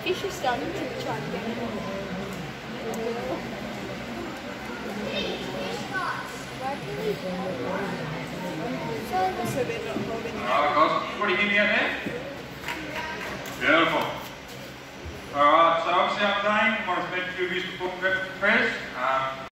Is she starting to try to get it? What do you hear me out there?